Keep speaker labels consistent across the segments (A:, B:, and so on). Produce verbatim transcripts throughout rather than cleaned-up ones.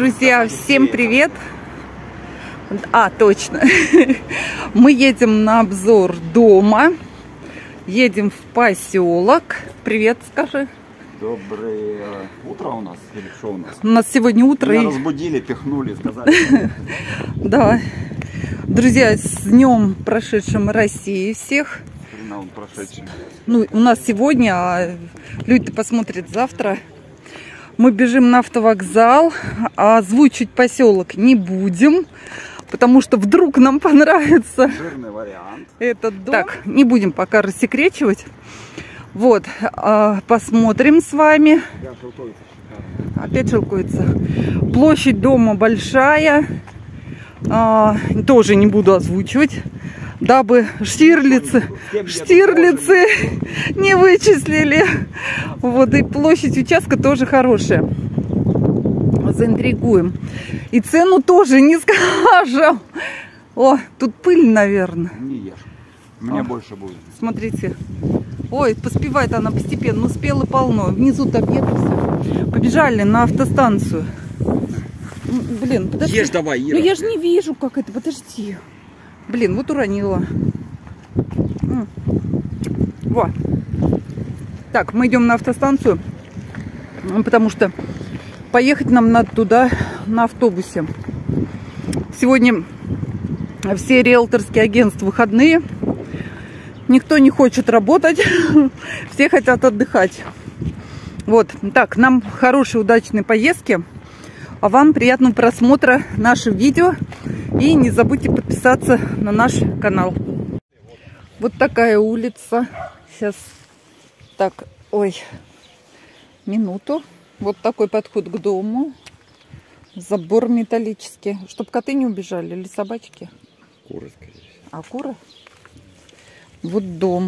A: Друзья, всем привет! А, точно. Мы едем на обзор дома. Едем в поселок. Привет, скажи.
B: Доброе утро у нас, или что у нас?
A: У нас сегодня утро.
B: Меня разбудили, пихнули, сказали.
A: Да. Друзья, с днем прошедшим России всех.
B: Он прошедший.
A: Ну, у нас сегодня, а люди посмотрят завтра. Мы бежим на автовокзал, а озвучить поселок не будем, потому что вдруг нам понравится.
B: Жирный вариант.
A: Этот дом. Так, не будем пока рассекречивать. Вот, а, посмотрим с вами. Опять шелкуется. Площадь дома большая. А, тоже не буду озвучивать, дабы штирлицы, штирлицы не вычислили. Вот, и площадь участка тоже хорошая. Заинтригуем. И цену тоже не скажем. О, тут пыль, наверное.
B: Не ешь. Мне
A: О,
B: больше будет.
A: Смотрите. Ой, поспевает она постепенно. Успела полно. Внизу табет все. Побежали на автостанцию. Блин, подожди.
B: Ешь давай, Ира.
A: Ну я же не вижу, как это. Подожди. Блин, вот уронила. Во. Так, мы идем на автостанцию, потому что поехать нам надо туда на автобусе. Сегодня все риэлторские агентства выходные. Никто не хочет работать. Все хотят отдыхать. Вот. Так, нам хорошей, удачной поездки. А вам приятного просмотра нашего видео. И не забудьте подписаться на наш канал. Вот такая улица. Сейчас. Так, ой. Минуту. Вот такой подход к дому. Забор металлический. Чтоб коты не убежали. Или собачки.
B: Куры, скорее всего.
A: А куры? Вот дом.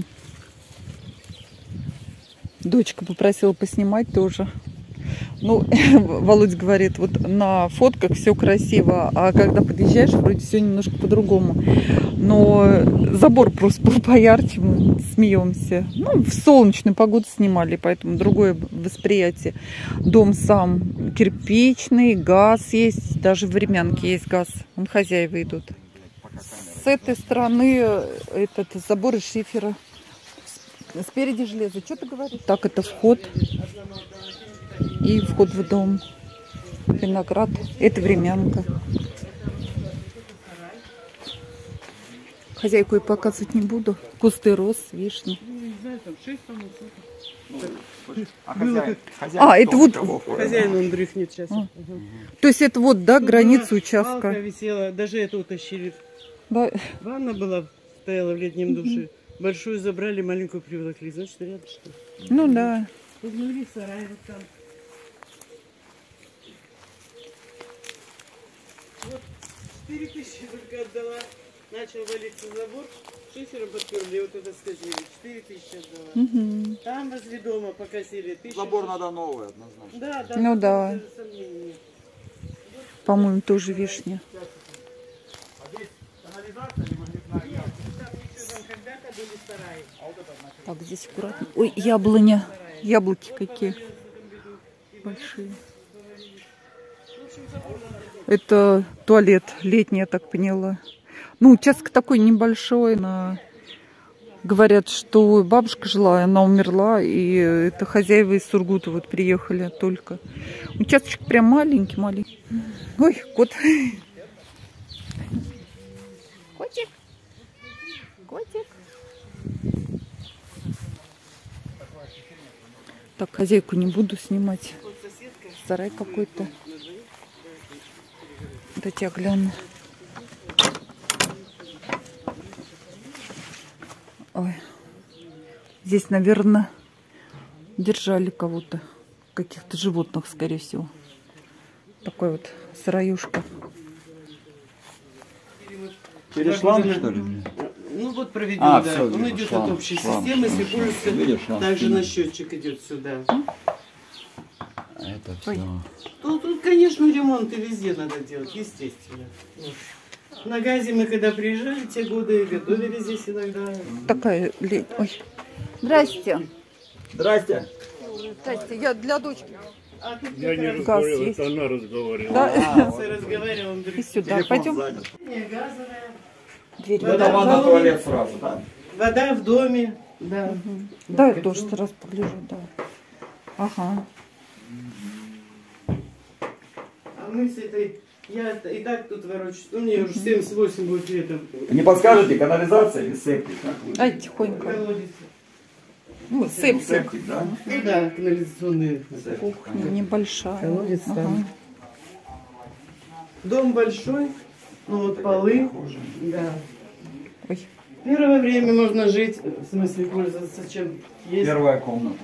A: Дочка попросила поснимать тоже. Ну, Володь говорит, вот на фотках все красиво, а когда подъезжаешь, вроде все немножко по-другому. Но забор просто был поярче, мы смеемся. Ну, в солнечную погоду снимали, поэтому другое восприятие. Дом сам кирпичный, газ есть, даже в времянке есть газ. Вон хозяева идут. С этой стороны этот забор из шифера. Спереди железо. Что ты говоришь? Так, это вход. И вход в дом. Виноград. Это времянка. Хозяйку и показывать не буду. Кусты роз, вишни.
B: А, хозяин,
A: а это вот...
C: Хозяин, он дрыхнет сейчас. А.
A: Угу. То есть это вот, да,
C: тут
A: граница участка.
C: Палка висела, даже это утащили.
A: Да.
C: Ванна была, стояла в летнем душе. Большую забрали, маленькую приволокли. Значит, рядом что?
A: Ну да.
C: Угнули сарай вот там. Вот четыре тысячи только отдала. Начал валиться забор. Шифером подперли, вот это сказали. четыре тысячи отдала. Угу. Там возле дома покосили.
B: Забор надо новый, однозначно.
C: Да, да.
A: Ну да. По-моему, тоже вишня. Так, здесь аккуратно. Ой, яблоня. Яблоки какие большие. Это туалет летний, я так поняла. Ну, участок такой небольшой. На... Говорят, что бабушка жила, она умерла, и это хозяева из Сургута вот приехали только. Участочек прям маленький, маленький. Ой, кот. Котик. Котик. Так, хозяйку не буду снимать. Сарай какой-то. Дайте я гляну. Ой. Здесь, наверное, держали кого-то. Каких-то животных, скорее всего. Такой вот сараюшка.
B: Через шланг, что ли?
C: Ну вот проведен,
B: а,
C: да.
B: Все,
C: он
B: вижу,
C: идет
B: шланг,
C: от общей
B: шланг,
C: системы,
B: шланг,
C: если пользуется,
B: видишь, шланг,
C: также
B: шланг.
C: на счетчик идет сюда.
B: Это все.
C: Тут, тут, конечно, ремонт и везде надо делать, естественно. Вот. На газе мы когда приезжали, те годы готовили здесь иногда.
A: Такая лень. Ой. Здрасте.
B: Здрасте.
A: Здрасте. Я для дочки.
C: А тут
D: Я не
C: как раз
D: разговаривал,
A: есть.
D: это она разговаривала.
A: Да?
C: я разговаривал, он
A: И
C: говорит,
A: сюда.
B: Телефон
A: Пойдем.
B: занят.
C: не, газовая.
A: Дверь.
C: Вода
B: Это
C: в
B: ванна,
C: доме.
B: туалет сразу, да?
C: Вода в доме, да.
A: Да, я тоже раз погляжу, да. Ага.
C: А мы с этой, я и так тут ворочусь, ну мне уже семьдесят восемь будет летом.
B: Не подскажете, канализация или септик? Как вы?
A: Ай, тихонько.
C: Колодец.
A: Ну, септик.
B: Септик, да?
C: Ну да, канализационные.
B: Септик.
A: Кухня небольшая.
C: Колодец
A: Ага.
C: там. Дом большой, ну вот полы, да.
A: Ой.
C: Первое время можно жить, в смысле пользоваться чем есть.
B: Первая комната.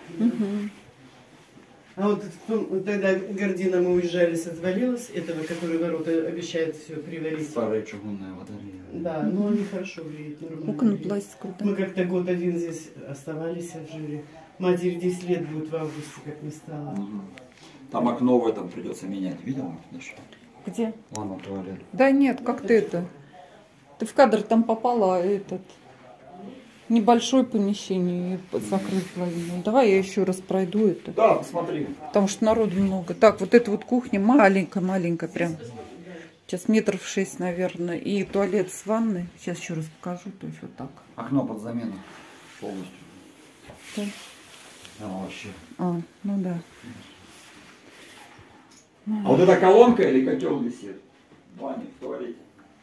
C: А вот потом, тогда гордина мы уезжали, отвалилась, этого, который ворота обещает все приварить.
B: Старая чугунная батарея.
C: Да, но они хорошо греют, нормально.
A: Окна
C: греют.
A: пластиковые, да?
C: Мы как-то год один здесь оставались, жили. Матери десять лет будет в августе, как не стало.
B: Мгм. Там окно в этом придется менять. Видел, Даша?
A: Где?
B: Ладно, туалет.
A: Да нет, как ты это? Ты в кадр там попала, а этот небольшое помещение и закрыть половину. Давай я еще раз пройду это.
B: Да, посмотри.
A: Потому что народу много. Так, вот эта вот кухня маленькая-маленькая прям. Сейчас метров шесть, наверное. И туалет с ванной. Сейчас еще раз покажу. То есть вот так.
B: Окно под замену. Полностью.
A: Да.
B: Да, вообще.
A: А, ну да.
B: А вот эта колонка или котел висит? В бане, в туалете.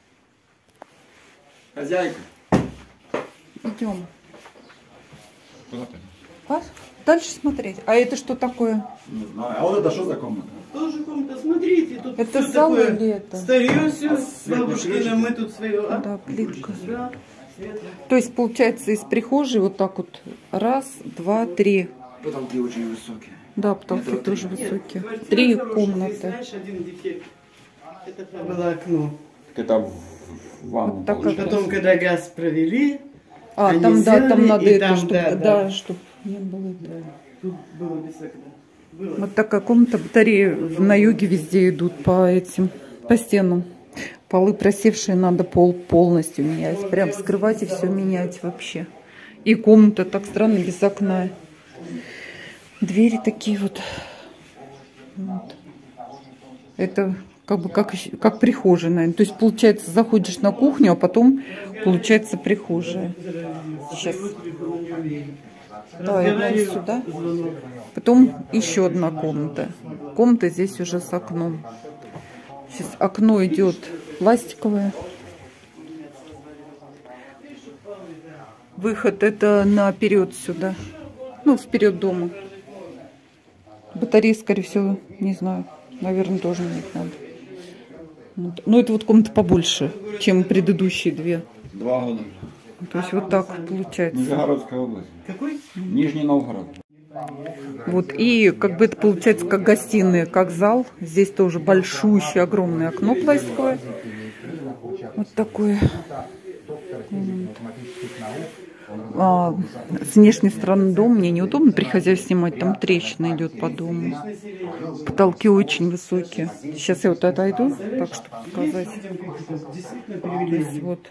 B: Хозяйка.
A: Идем.
B: Куда ты?
A: Паш, дальше смотреть. А это что такое?
B: Не знаю. А вот это что за комната?
C: Тоже комната, смотрите, тут
A: Это
C: всё
A: зал
C: такое
A: или это?
C: старье все,
B: А свет не
C: бабушкина,
B: включите?
C: мы тут свое. А?
A: Да, плитка.
C: Да, светло.
A: То есть получается из прихожей вот так вот раз, два, три.
B: Потолки очень высокие.
A: Да, потолки
B: Метра
A: тоже
B: три.
A: высокие.
C: Квартира
A: Три
C: хорошая,
A: комнаты.
C: Здесь, знаешь, один дефект. Это там было окно.
B: Это в ванну.
A: Вот так
B: получается.
A: вот.
C: Потом, когда газ провели,
A: А,
C: они
A: там, да, там
C: сделали,
A: надо
C: и
A: это,
C: там,
A: чтобы,
C: да,
A: да,
C: да.
A: чтобы не было.
C: да, тут было без окна. Было.
A: Вот такая комната, батареи на юге везде идут по этим, по стенам. Полы просевшие, надо пол полностью менять. Прям вскрывать и все менять вообще. И комната так странно, без окна. Двери такие вот. Вот. Это как бы как, еще- как прихожая, наверное. То есть, получается, заходишь на кухню, а потом получается прихожая. Сейчас. Да, одна сюда. Потом еще одна комната. Комната здесь уже с окном. Сейчас окно идет пластиковое. Выход это наперед сюда. Ну, вперед дома. Батареи, скорее всего, не знаю. Наверное, тоже менять надо. Вот. Но это вот комната побольше, чем предыдущие две.
B: Два года.
A: То есть вот так получается.
B: Нижегородская область.
C: Какой?
B: Нижний Новгород.
A: Вот, и как бы это получается как гостиная, как зал. Здесь тоже большущее, огромное окно пластиковое. Вот такое. А, с внешней стороны дома мне неудобно при хозяйстве снимать, там трещина идет по дому. Потолки очень высокие. Сейчас я вот отойду, так что показать. Здесь вот.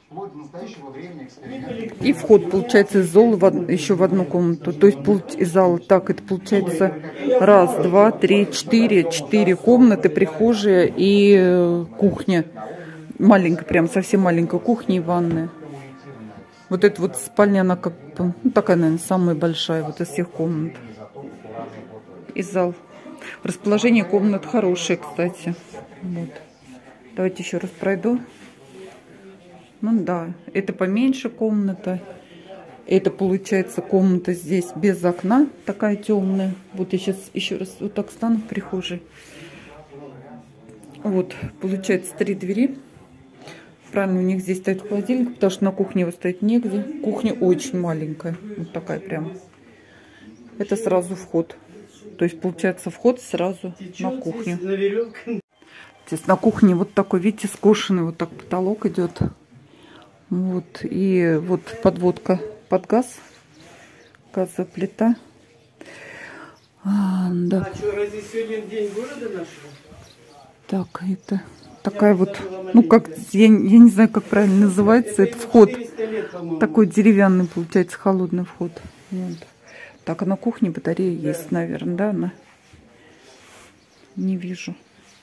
A: И вход получается из зала в од- еще в одну комнату. То есть пол- из зала так это получается раз, два, три, четыре, четыре комнаты, прихожая и э, кухня. Маленькая, прям совсем маленькая кухня и ванная. Вот эта вот спальня, она как бы, ну, такая, наверное, самая большая вот из всех комнат. И зал. Расположение комнат хорошее, кстати. Вот. Давайте еще раз пройду. Ну да, это поменьше комната. Это получается комната здесь без окна, такая темная. Вот я сейчас еще раз вот так стану в прихожей. Вот, получается три двери. Правильно, у них здесь стоит холодильник, потому что на кухне его стоять негде. Кухня очень маленькая, вот такая прям. Это сразу вход. То есть получается вход сразу на кухню.
C: На веревке.
A: Здесь на кухне вот такой, видите, скошенный вот так потолок идет. Вот, и вот подводка под газ. Газовая плита. А, да.
C: А что, разве сегодня день города нашего?
A: Так, это такая вот, ну как, я, я не знаю, как правильно называется, это вход.
C: четыреста лет, по-моему.
A: Такой деревянный, получается, холодный вход. Вот. Так, а на кухне батарея есть, наверное, да, она? не вижу.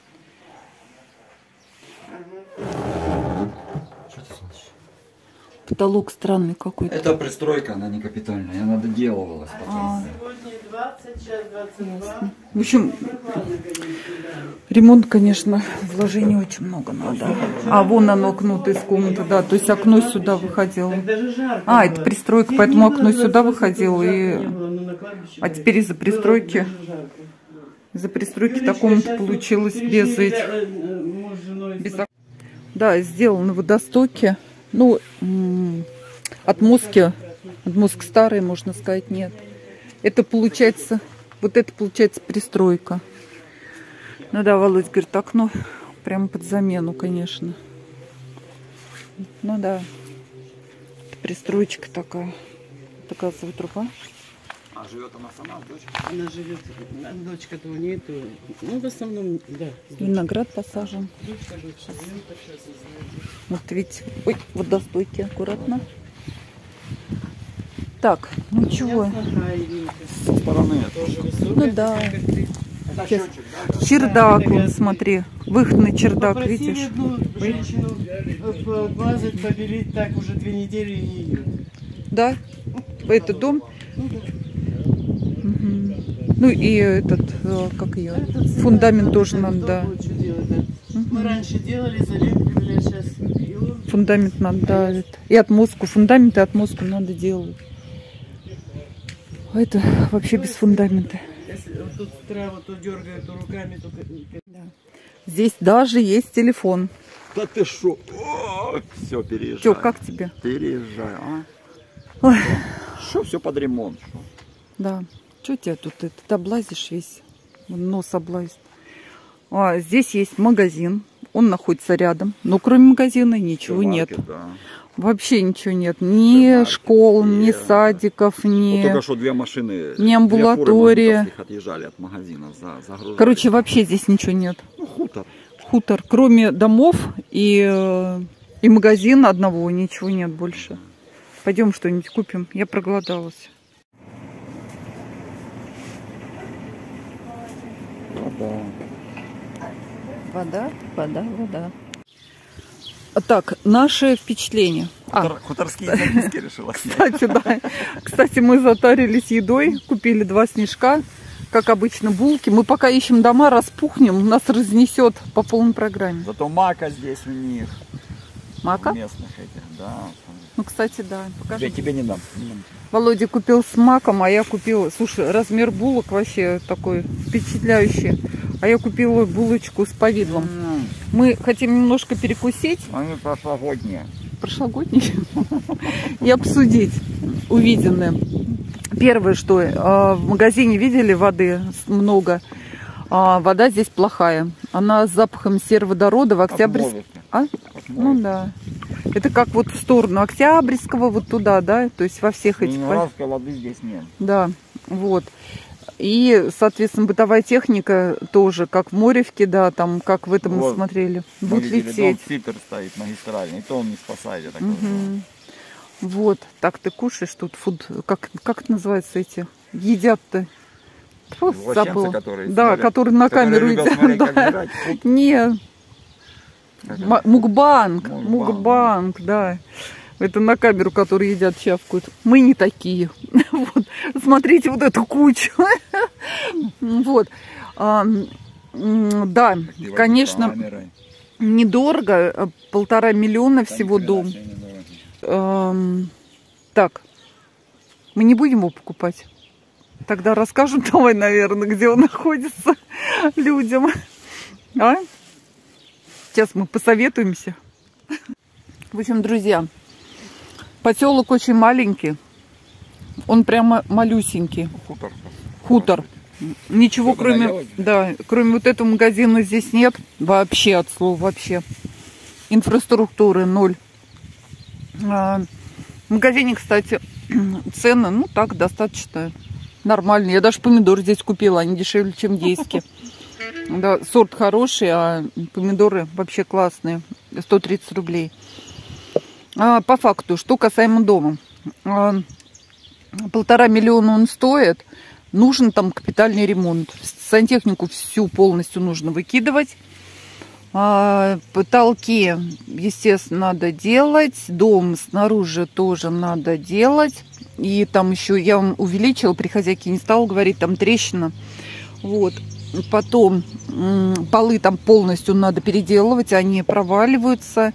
B: Что это значит?
A: Потолок странный какой-то.
B: Это пристройка, она не капитальная, она доделывалась потом.
A: А.
C: Сегодня двадцать, сейчас двадцать два.
A: В общем, ремонт, конечно, вложений очень много надо. А вон оно окно из комнаты, да, то есть окно сюда выходило.
C: Даже жарко
A: А,
C: было.
A: это пристройка,
C: Здесь
A: поэтому
C: не
A: окно
C: было,
A: сюда
C: двадцать
A: выходило.
C: жарко
A: И...
C: не было, но на кладбище
A: А теперь из-за
C: было
A: пристройки,
C: даже жарко.
A: из-за пристройки
C: Юлечка,
A: та комната
C: щас тут
A: получилась
C: перешли,
A: без
C: да,
A: этих.
C: э, э, муж с женой
A: Без...
C: смотрят.
A: Да, сделаны водостоки. Ну, м, отмостки, отмостки старые, можно сказать, нет. Это получается, вот это получается пристройка. Ну да, Володь говорит, окно прямо под замену, конечно. Ну да, это пристройка такая. Такая труба.
B: А живет она сама, дочка?
C: Она живет, а дочка-то у нету. Ну, в основном, да.
A: Виноград посажен.
C: Дочка, дочка, ну, так сейчас и знаю.
A: Вот видите, ой, водостойки аккуратно. Так, ну чего?
C: Ясно, Иринка.
B: Со стороны это.
C: Тоже высокая,
A: Ну да.
C: такая, как ты.
B: Это
A: Сейчас.
B: счетчик, да?
A: Чердак,
C: Да,
A: вон,
C: да.
A: смотри. Выход на чердак,
C: Попросили
A: видишь?
C: одну женщину помазать, побелить, так уже две недели и не идет.
A: Да? Это дом?
C: Ну, да.
A: Мгм. Ну и этот, э, как ее,
C: Этот
A: фундамент
C: сценарий,
A: тоже
C: кто
A: надо, да.
C: будет что делать, да.
A: Мгм.
C: Мы раньше делали, залепили, сейчас и он.
A: Фундамент надо, да. это. И отмостку, фундамент и отмостку надо делать. А это вообще без фундамента.
C: Если вот тут траву то дергают, то руками, то...
A: Здесь даже есть телефон.
B: Да ты шо? Все, переезжай.
A: Че, как тебе?
B: Переезжай, а?
A: Ой,
B: Что, все под ремонт? Шо?
A: да. Че тебя тут, это, ты облазишь весь? Нос облазит. А, здесь есть магазин. Он находится рядом. Но кроме магазина ничего нет.
B: Супермаркет, да.
A: Вообще ничего нет. Ни
B: Супермаркет,
A: школ, ни
B: и-
A: садиков, ни...
B: Вот только что две машины,
A: не амбулатория.
B: две фуры мамонтовских отъезжали от магазинов, за, загружали.
A: Короче, вообще здесь ничего нет.
B: Ну, хутор.
A: Хутор. Кроме домов и, э, и магазина одного, ничего нет больше. Пойдем что-нибудь купим. Я проголодалась.
B: Вода.
A: Вода, вода, вода. Так, наши впечатления. А,
B: Хутор- хуторские записки решила снять.
A: кстати, да. Кстати, мы затарились едой, купили два снежка, как обычно, булки. Мы пока ищем дома, распухнем, нас разнесет по полной программе.
B: Зато мака здесь у них.
A: Мака?
B: Местных этих, да.
A: Ну, кстати, да. Покажи.
B: Я тебе не дам. Не дам.
A: Володя купил с маком, а я купила... Слушай, размер булок вообще такой впечатляющий. А я купила булочку с повидлом.
B: М,
A: Мы хотим немножко перекусить,
B: Они прошлогодние.
A: прошлогодний, и обсудить увиденное. Первое, что э, в магазине видели воды много. А вода здесь плохая. Она с запахом сероводорода в Октябрьске. А? Ну да. Это как вот в сторону Октябрьского, вот туда, да? То есть во всех этих...
B: Минеральской воды здесь нет.
A: Да, вот. И, соответственно, бытовая техника тоже, как в Моревке, да, там, как в этом мы
B: Вот.
A: смотрели,
B: Мы
A: будет
B: видели,
A: лететь.
B: дом фильтр стоит магистральный, и то он не спасает. Я так
A: Мгм.
B: понимаю.
A: Вот, так ты кушаешь тут фуд, как, как это называется эти, едят-то? Фу,
B: Извращенцы,
A: забыла.
B: которые
A: Да,
B: смотрят-
A: которые на
B: которые
A: камеру
B: любят
A: едят.
B: смотреть, как
A: Да.
B: жрать. Фу.
A: Не,
B: Как
A: ма-
B: это?
A: мукбанг,
B: Мукбанг.
A: мукбанг, да. Это на камеру, которые едят, чавкают. Мы не такие. Вот. Смотрите вот эту кучу. Вот. А, м, Да,
B: Ты водишь
A: конечно,
B: камерой.
A: недорого. а, Полтора миллиона всего
B: Там ни
A: дом.
B: хрена себе недорого.
A: Эм, Так, мы не будем его покупать. Тогда расскажем давай, наверное, где он находится людям. А? Сейчас мы посоветуемся. В общем, друзья, поселок очень маленький. Он прямо малюсенький.
B: Хутор.
A: Хутор. Ничего,
B: Только
A: кроме,
B: налево?
A: да, кроме вот этого магазина здесь нет. Вообще, от слова вообще. Инфраструктуры ноль. А, в магазине, кстати, цены, ну так, достаточно нормальные. Я даже помидоры здесь купила, они дешевле, чем дейские. Да, сорт хороший, а помидоры вообще классные. сто тридцать рублей. А, по факту, что касаемо дома. А, полтора миллиона он стоит. нужен там капитальный ремонт. Сантехнику всю полностью нужно выкидывать. А, потолки, естественно, надо делать. Дом снаружи тоже надо делать. И там еще я вам увеличила, при хозяйке не стала говорить, там трещина. Вот. Потом полы там полностью надо переделывать, они проваливаются.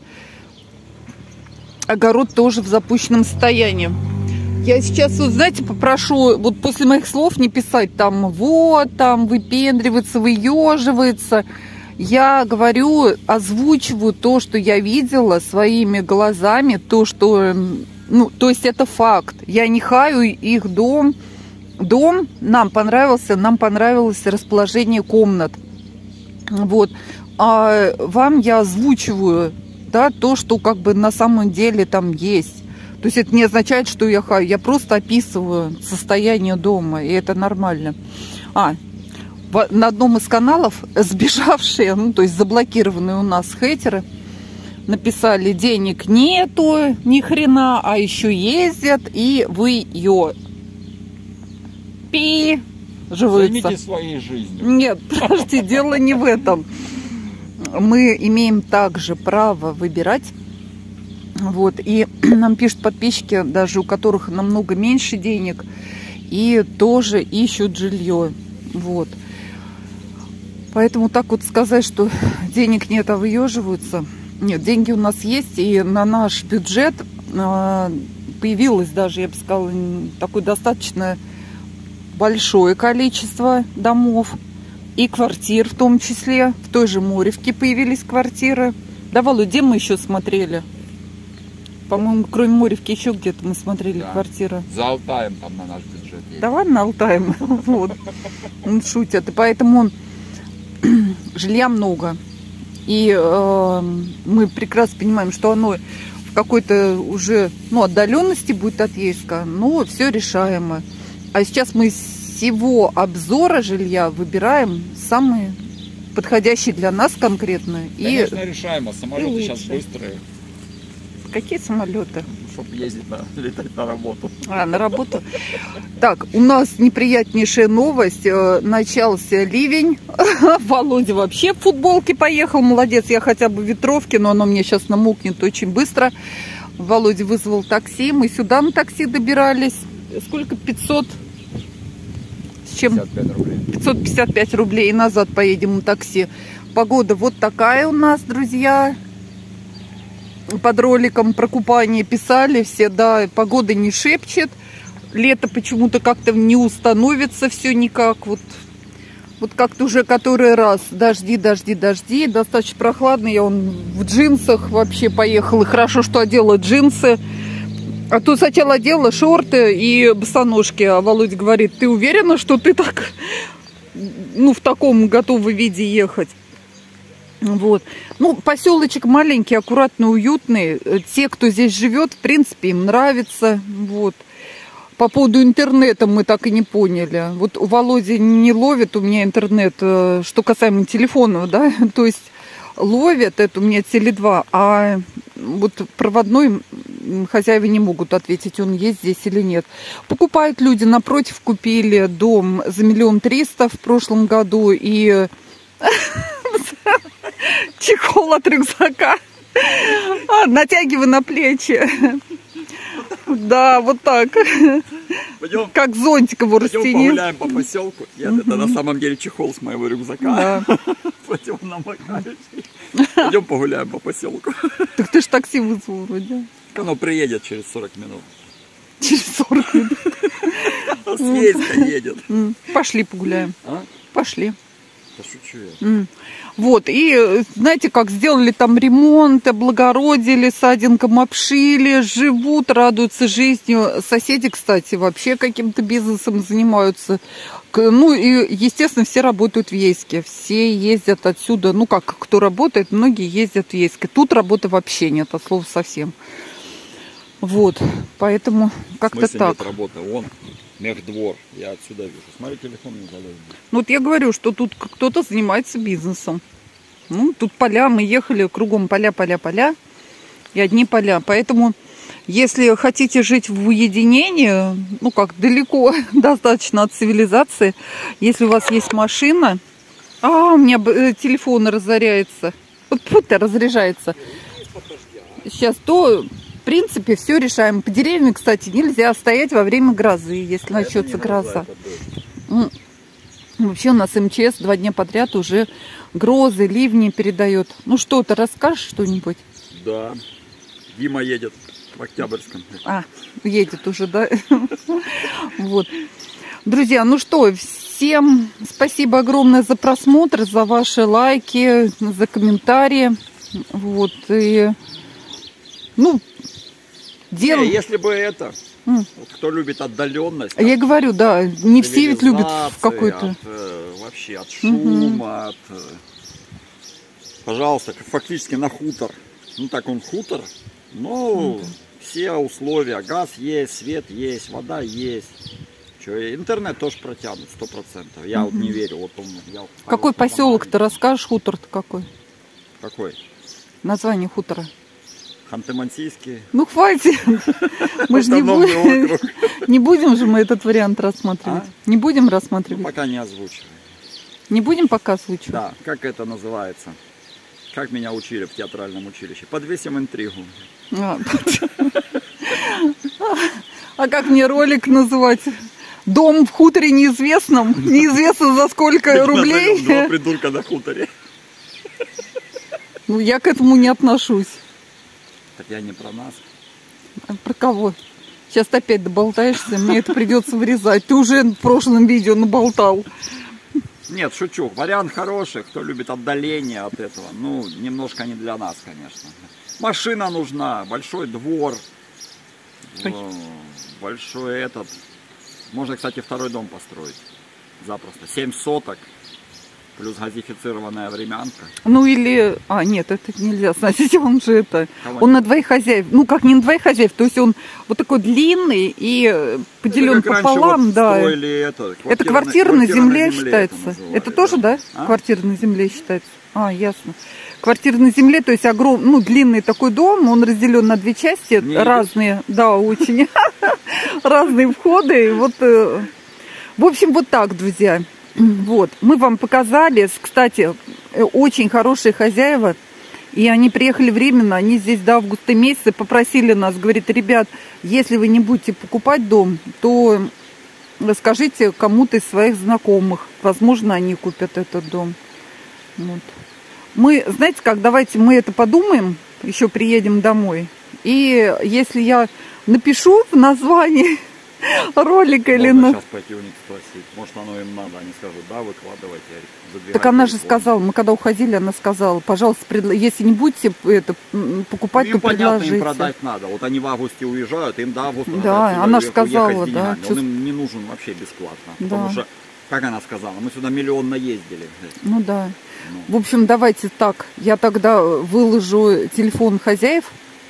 A: Огород тоже в запущенном состоянии. Я сейчас, вот, знаете, попрошу, вот после моих слов не писать там, вот, там, выпендривается, выеживается. Я говорю, озвучиваю то, что я видела своими глазами, то, что, ну, то есть это факт. Я не хаю их дом. Дом нам понравился, нам понравилось расположение комнат. Вот. А вам я озвучиваю, да, то, что как бы на самом деле там есть. То есть это не означает, что я хаю. Я просто описываю состояние дома, и это нормально. А, на одном из каналов сбежавшие, ну, то есть заблокированные у нас хейтеры, написали: денег нету ни хрена, а еще ездят, и вы ее пи живутся.
B: Займитесь своей жизнью.
A: Нет, подожди, дело не в этом. Мы имеем также право выбирать. Вот, и нам пишут подписчики, даже у которых намного меньше денег, и тоже ищут жилье. Вот. Поэтому так вот сказать, что денег нет, а выеживаются. Нет, деньги у нас есть, и на наш бюджет появилось даже, я бы сказала, такое достаточно большое количество домов и квартир в том числе. В той же Моревке появились квартиры. Да, Валу, где мы еще смотрели? По-моему, кроме Моревки еще где-то мы смотрели, да, квартиры.
B: За Алтаем там на наш бюджет есть.
A: Да ладно, Алтаем. Вот. Он шутит. И поэтому жилья много. И э, мы прекрасно понимаем, что оно в какой-то уже, ну, отдаленности будет от Ейска, но все решаемо. А сейчас мы из всего обзора жилья выбираем самые подходящие для нас конкретно.
B: Конечно,
A: и
B: решаемо. Самолеты сейчас быстрые.
A: Какие самолеты?
B: Чтобы ездить на, летать на работу.
A: А, на работу. Так, у нас неприятнейшая новость. Начался ливень. Володя вообще в футболке поехал. Молодец, я хотя бы в ветровке, но оно мне сейчас намокнет очень быстро. Володя вызвал такси. Мы сюда на такси добирались. Сколько? пятьсот? С чем?
B: пятьдесят пять рублей.
A: пятьсот пятьдесят пять рублей. И назад поедем на такси. Погода вот такая у нас, друзья. Под роликом про купание писали все, да, погода не шепчет. Лето почему-то как-то не установится все никак. Вот, вот как-то уже который раз. Дожди, дожди, дожди. Достаточно прохладно. Я он в джинсах вообще поехала. Хорошо, что одела джинсы. А то сначала одела шорты и босоножки. А Володя говорит: ты уверена, что ты так, ну, в таком готовом виде ехать? Вот. Ну, поселочек маленький, аккуратный, уютный. Те, кто здесь живет, в принципе, им нравится. Вот. По поводу интернета мы так и не поняли. Вот у Володи не ловит у меня интернет, что касаемо телефонов, да, то есть ловит, это у меня Теле два, а вот проводной хозяева не могут ответить, он есть здесь или нет. Покупают люди, напротив купили дом за миллион триста в прошлом году, и чехол от рюкзака натягивай на плечи. Да, вот так.
B: Пойдем,
A: как зонтик его растяни.
B: Пойдем погуляем по поселку. Нет, это на самом деле чехол с моего рюкзака.
A: Да.
B: Пойдем намокающий. Пойдем погуляем по поселку.
A: Так ты ж такси вызвал вроде.
B: Оно приедет через сорок минут.
A: Через сорок минут.
B: С Ейска едет.
A: Пошли погуляем.
B: А?
A: Пошли.
B: Да шучу я.
A: Вот, и знаете, как сделали там ремонт, облагородили, садинком обшили, живут, радуются жизнью. Соседи, кстати, вообще каким-то бизнесом занимаются. Ну, и, естественно, все работают в Ейске. Все ездят отсюда, ну, как кто работает, многие ездят в Ейске. Тут работы вообще нет, от слова совсем. Вот, поэтому как-то так.
B: Нет работы, вон. Мехдвор, я отсюда вижу. Смотри, телефон не залез.
A: Ну вот я говорю, что тут кто-то занимается бизнесом. Ну, тут поля, мы ехали, кругом поля, поля, поля. И одни поля. Поэтому Если хотите жить в уединении, ну как, далеко достаточно от цивилизации, если у вас есть машина... А, у меня телефон разоряется. Фу-то, разряжается. Сейчас, то, в принципе, все решаем. По деревьям, кстати, нельзя стоять во время грозы, если начнется гроза. Вообще у нас эм че эс два дня подряд уже грозы, ливни передает. Ну что, ты расскажешь что-нибудь?
B: Да. Дима едет в Октябрьском.
A: А, едет уже, да? Вот. Друзья, ну что, всем спасибо огромное за просмотр, за ваши лайки, за комментарии. Вот, и, ну, дело...
B: Если бы это, mm. вот, кто любит отдаленность.
A: Я говорю, да, не все ведь любят в какой-то...
B: Э, вообще от шума, mm-hmm. от... Э, пожалуйста, фактически на хутор. Ну, так он хутор, но mm-hmm. все условия, газ есть, свет есть, вода есть. Че, интернет тоже протянут, сто процентов. Я mm-hmm. вот не верю. Вот он, я
A: какой поселок ты расскажешь, хутор-то какой?
B: Какой?
A: Название хутора.
B: Ханты-Мансийский.
A: Ну хватит. Мы же не будем. Не будем же мы этот вариант рассматривать. Не будем рассматривать.
B: Пока не озвучиваем.
A: Не будем пока озвучивать?
B: Да. Как это называется? Как меня учили в театральном училище? Подвесим интригу. А как мне ролик называть? Дом в хуторе неизвестном. Неизвестно за сколько рублей. Два придурка на хуторе.
A: Ну, я к этому не отношусь.
B: Так я не про нас.
A: А про кого? Сейчас ты опять доболтаешься, мне это придется вырезать. Ты уже в прошлом видео наболтал.
B: Нет, шучу. Вариант хороший, кто любит отдаление от этого. Ну, немножко не для нас, конечно. Машина нужна, большой двор, Ой. большой этот. Можно, кстати, второй дом построить. Запросто. Семь соток. Плюс газифицированная времянка. Ну или... А, нет, это нельзя сносить, он же это... Кого он нет? На двоих хозяев. Ну, как не на двоих хозяев, то есть он вот такой длинный и поделен это пополам. Вот да. Это, это квартира на земле, земле считается. Это, это тоже, да? А? Квартира на земле считается. А, ясно. Квартира на земле, то есть огромный, ну, длинный такой дом, он разделен на две части, не разные, идет. Да, очень разные входы. Вот, в общем, вот так, друзья. Вот, мы вам показали, кстати, очень хорошие хозяева, и они приехали временно, они здесь до августа месяца попросили нас, говорит, ребят, если вы не будете покупать дом, то расскажите кому-то из своих знакомых, возможно, они купят этот дом. Вот. Мы, знаете как, давайте мы это подумаем, еще приедем домой, и если я напишу в названии ролика или на... Сейчас пойти у них спросить. Может, оно им надо. Они скажут, да, выкладывайте. Так она же сказала, мы когда уходили, она сказала, пожалуйста, предла... если не будете это покупать, ну, то понятно, предложите. Им продать надо. Вот они в августе уезжают, им до августа да, она же сказала, да. Он им не нужен вообще бесплатно. Да. Потому что, как она сказала, мы сюда миллион наездили. Ну да. Ну. В общем, давайте так. Я тогда выложу телефон хозяев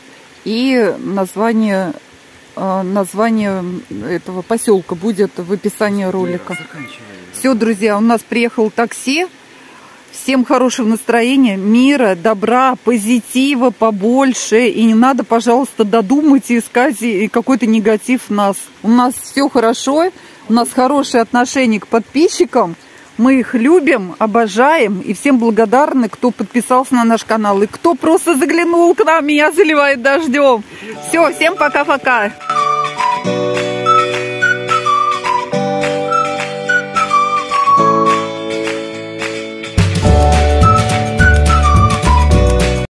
B: и название... название этого поселка будет в описании ролика. Все, друзья, у нас приехал такси. Всем хорошего настроения, мира, добра, позитива побольше. И не надо, пожалуйста, додумать и искать какой-то негатив в нас. У нас все хорошо, у нас хорошее отношение к подписчикам. Мы их любим, обожаем и всем благодарны, кто подписался на наш канал. И кто просто заглянул к нам, меня заливает дождем. Все, всем пока-пока.